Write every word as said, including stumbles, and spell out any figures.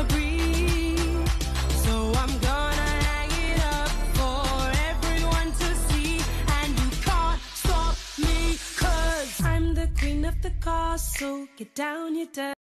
agree. So I'm gonna hang it up for everyone to see. And you can't stop me, cause I'm the queen of the castle. Get down, you dirty.